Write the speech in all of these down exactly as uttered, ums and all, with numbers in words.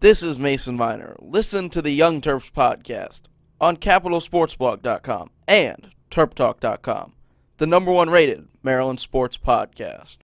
This is Mason Viner. Listen to the Young Terps podcast on Capital Sports Blog dot com and Terp Talk dot com, the number one rated Maryland sports podcast.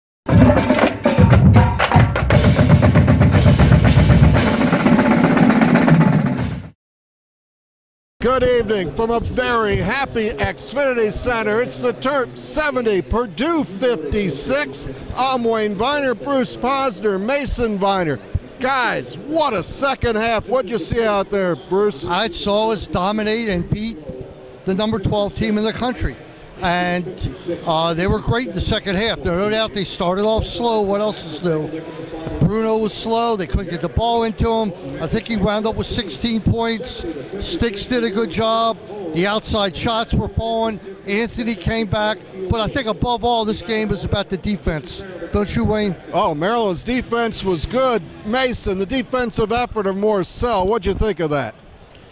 Good evening from a very happy Xfinity Center. It's the Terps seventy, Purdue fifty-six. I'm Wayne Viner, Bruce Posner, Mason Viner. Guys, what a second half. What'd you see out there, Bruce? I saw us dominate and beat the number twelve team in the country. And uh, they were great in the second half. No doubt they started off slow. What else is new? Bruno was slow. They couldn't get the ball into him. I think he wound up with sixteen points. Sticks did a good job. The outside shots were falling. Anthony came back. But I think above all, this game was about the defense. Don't you, Wayne? Oh, Maryland's defense was good. Mason, the defensive effort of Morcell, what'd you think of that?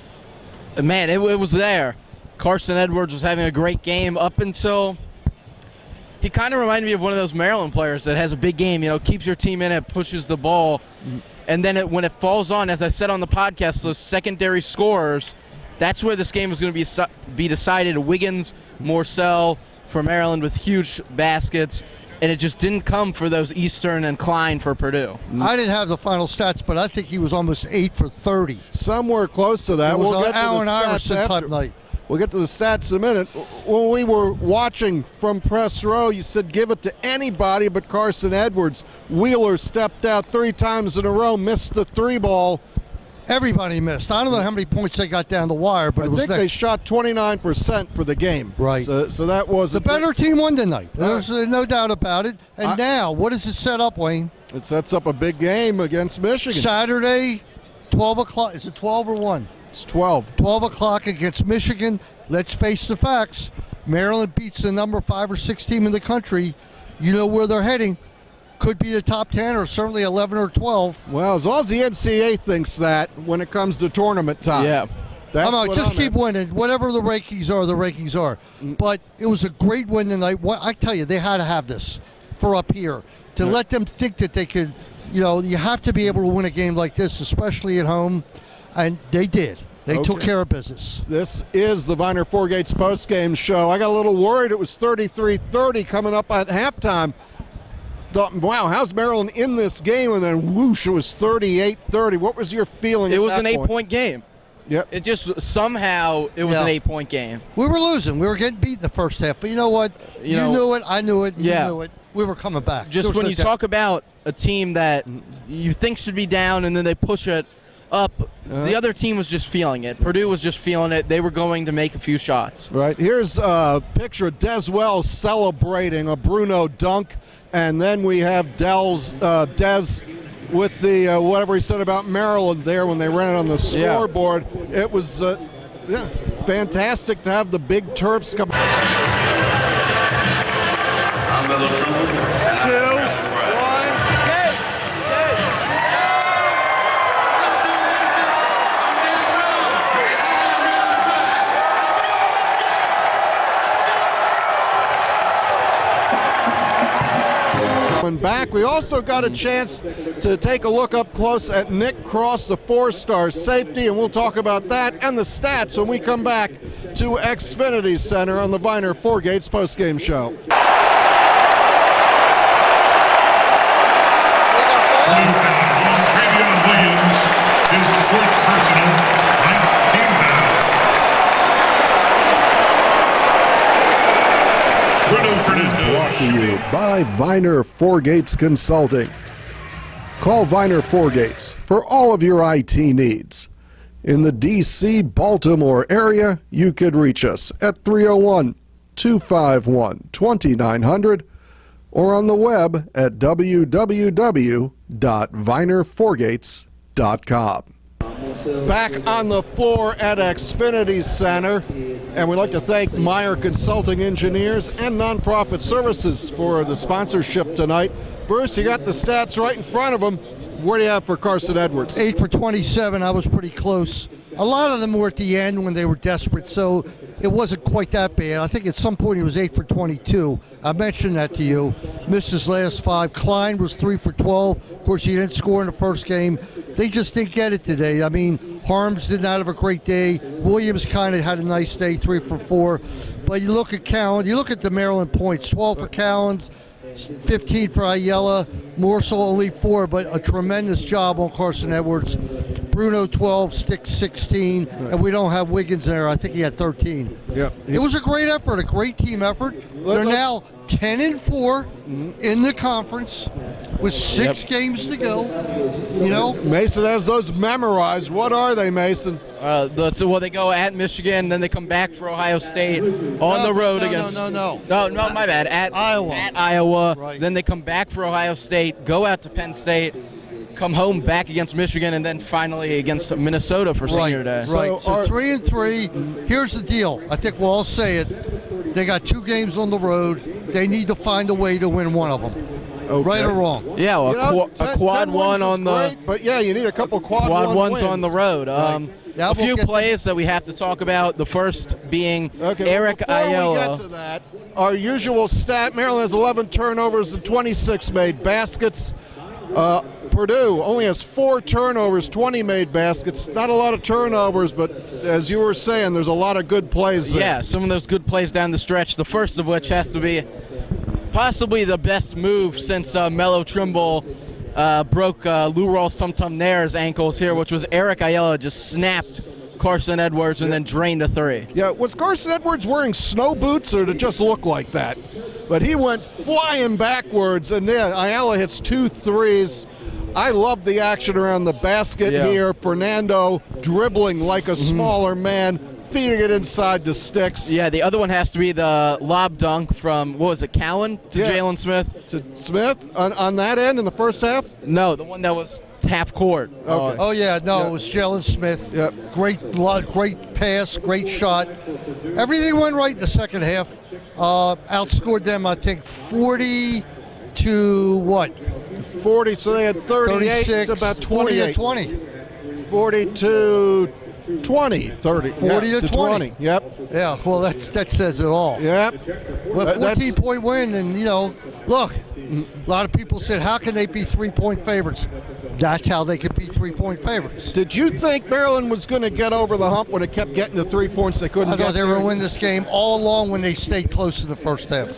Man, it, it was there. Carson Edwards was having a great game up until he kind of reminded me of one of those Maryland players that has a big game, you know, keeps your team in it, pushes the ball, and then it, when it falls on, as I said on the podcast, those secondary scorers, that's where this game was going to be be decided. Wiggins, Morcell for Maryland with huge baskets, and it just didn't come for those Eastern and Klein for Purdue. I didn't have the final stats, but I think he was almost eight for thirty. Somewhere close to that. It was we'll an get to Allen the stats Iverson after. type night. We'll get to the stats in a minute. When we were watching from press row, you said give it to anybody but Carson Edwards. Wheeler stepped out three times in a row, missed the three ball. Everybody missed. I don't know how many points they got down the wire, but I it was think next. they shot twenty-nine percent for the game. Right. So, so that was the a better team won tonight. All There's uh, no doubt about it. And I, now, what does it set up, Wayne? It sets up a big game against Michigan. Saturday, twelve o'clock. Is it twelve or one? It's twelve. twelve o'clock against Michigan. Let's face the facts. Maryland beats the number five or six team in the country. You know where they're heading. Could be the top ten or certainly eleven or twelve. Well, as long as the N C A A thinks that when it comes to tournament time. Yeah. That's I'm out. what Just I'm keep at. winning. Whatever the rankings are, the rankings are. But it was a great win tonight. What I tell you, they had to have this for up here to Yeah. let them think that they could. You know, you have to be able to win a game like this, especially at home, and they did. They Okay. took care of business. This is the Viner Four Gates postgame show. I got a little worried it was thirty-three thirty coming up at halftime. Thought, wow, how's Maryland in this game? And then whoosh, it was thirty-eight thirty. What was your feeling It at was that an point? eight-point game. Yep. It just somehow it was Yeah. an eight-point game. We were losing. We were getting beat in the first half. But you know what? You You, know- knew it. I knew it. You Yeah. knew it. We were coming back. Just There was when no you doubt. talk about a team that you think should be down and then they push it up, Uh-huh. the other team was just feeling it. Purdue was just feeling it. They were going to make a few shots. Right. Here's a picture of Des Wells celebrating a Bruno dunk. And then we have Dell's, uh, Des with the uh, whatever he said about Maryland there when they ran it on the Yeah. scoreboard. It was uh, yeah, fantastic to have the big Terps come. I'm Little Trouble. Two, one, go! Back. We also got a chance to take a look up close at Nick Cross, the four-star safety, and we'll talk about that and the stats when we come back to Xfinity Center on the Viner Four Gates postgame show. Travion Williams, his fourth personal, ninth team foul. Bruno Fernandez. Brought to you by Viner Four Gates Consulting. Call Viner Four Gates for all of your I T needs. In the D C Baltimore area, you could reach us at three oh one, two five one, two nine hundred or on the web at w w w dot viner four gates dot com. Back on the floor at Xfinity Center, and we'd like to thank Meyer Consulting Engineers and Nonprofit Services for the sponsorship tonight. Bruce, you got the stats right in front of him. What do you have for Carson Edwards? eight for twenty-seven. I was pretty close. A lot of them were at the end when they were desperate. So it wasn't quite that bad. I think at some point he was eight for twenty-two. I mentioned that to you. Missed his last five. Klein was three for twelve. Of course, he didn't score in the first game. They just didn't get it today. I mean, Harms did not have a great day. Williams kind of had a nice day, three for four. But you look at Cowan, you look at the Maryland points, twelve for Cowans, fifteen for Ayala, Morsel only four, but a tremendous job on Carson Edwards. Bruno twelve, Sticks sixteen, right. And we don't have Wiggins there. I think he had thirteen. Yeah, it was a great effort, a great team effort. They're now ten and four mm-hmm. in the conference with six yep. games to go. You know, Mason has those memorized. What are they, Mason? Uh, the, so, well, they go at Michigan, then they come back for Ohio State on no, the road no, against. No, no, no, no, no, my bad. At Iowa, at Iowa. Right. Then they come back for Ohio State, go out to Penn State, come home back against Michigan, and then finally against Minnesota for Senior right, Day. Right. So, so three and three. Here's the deal. I think we'll all say it. They got two games on the road. They need to find a way to win one of them. Okay. Right or wrong? Yeah, well, you know, a, ten, a quad ten one on the. Great, but yeah, you need a couple quad, quad one ones wins. on the road. Um, right. A few plays that we have to talk about. The first being okay, Eric well, before Ayala. we get to that, our usual stat: Maryland has eleven turnovers and twenty-six made baskets. Uh, Purdue only has four turnovers, twenty made baskets. Not a lot of turnovers, but as you were saying, there's a lot of good plays there. Yeah, some of those good plays down the stretch. The first of which has to be possibly the best move since uh, Melo Trimble uh, broke uh, Lou Rawls Tum Tum Nair's ankles here, which was Eric Ayala just snapped Carson Edwards and yeah. then drained a three. Yeah, was Carson Edwards wearing snow boots, or did it just look like that? But he went flying backwards, and then Ayala hits two threes. I love the action around the basket yeah. here. Fernando dribbling like a mm-hmm. smaller man, feeding it inside to Sticks. Yeah, the other one has to be the lob dunk from, what was it, Cowan to yeah. Jalen Smith? To Smith on, on that end in the first half? No, the one that was half court. Okay. Oh, yeah, no, yeah. it was Jalen Smith. Yep. Great, great pass, great shot. Everything went right in the second half. Uh, outscored them, I think, forty to what? forty, so they had thirty-eight to about twenty-eight. forty to twenty. forty to twenty, thirty. forty yeah, to twenty. Yep. Yeah, well, that's, that says it all. Yep. Well, fourteen-point win, and, you know, look, a lot of people said, how can they be three-point favorites? That's how they could be three-point favorites. Did you think Maryland was going to get over the hump when it kept getting to three points they couldn't I get? I thought they were going to win this game all along when they stayed close to the first half.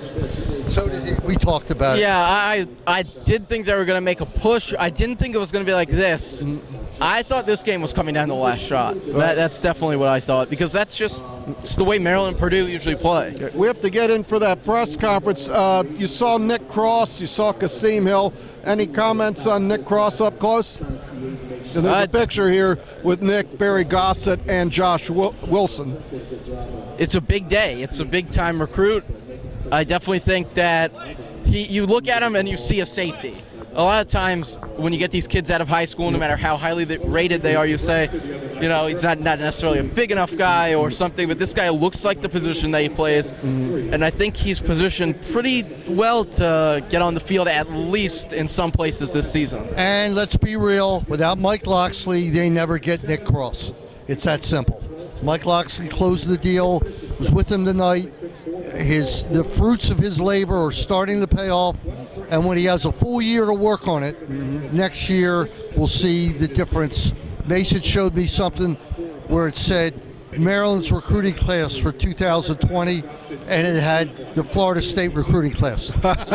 So did he. We talked about yeah, it. Yeah, I I did think they were going to make a push. I didn't think it was going to be like this. I thought this game was coming down to the last shot. That, that's definitely what I thought, because that's just it's the way Maryland and Purdue usually play. We have to get in for that press conference. Uh, you saw Nick Cross, you saw Kasim Hill. Any comments on Nick Cross up close? And there's uh, a picture here with Nick, Barry Gossett, and Josh Wilson. It's a big day. It's a big-time recruit. I definitely think that he, you look at him and you see a safety. A lot of times when you get these kids out of high school, no matter how highly rated they are, you say, you know, he's not, not necessarily a big enough guy or something, but this guy looks like the position that he plays, mm-hmm. and I think he's positioned pretty well to get on the field at least in some places this season. And let's be real, without Mike Loxley, they never get Nick Cross. It's that simple. Mike Loxley closed the deal, was with him tonight. His the fruits of his labor are starting to pay off, and when he has a full year to work on it, mm-hmm. next year we'll see the difference. Mason showed me something where it said Maryland's recruiting class for two thousand twenty, and it had the Florida State recruiting class.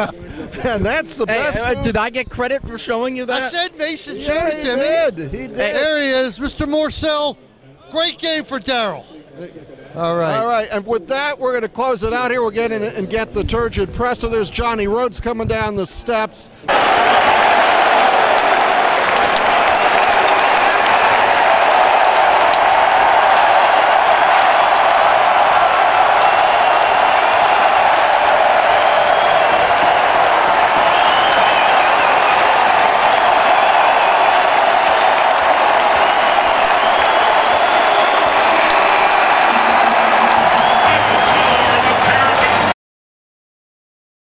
And that's the best. Hey, uh, did I get credit for showing you that? I said Mason showed yeah, it to he me. Did. He did. Hey, there he is, Mister Morcell. Great game for Darryl. All right. All right, and with that, we're going to close it out here. We'll get in and get the turgid presser. There's Johnny Rhodes coming down the steps.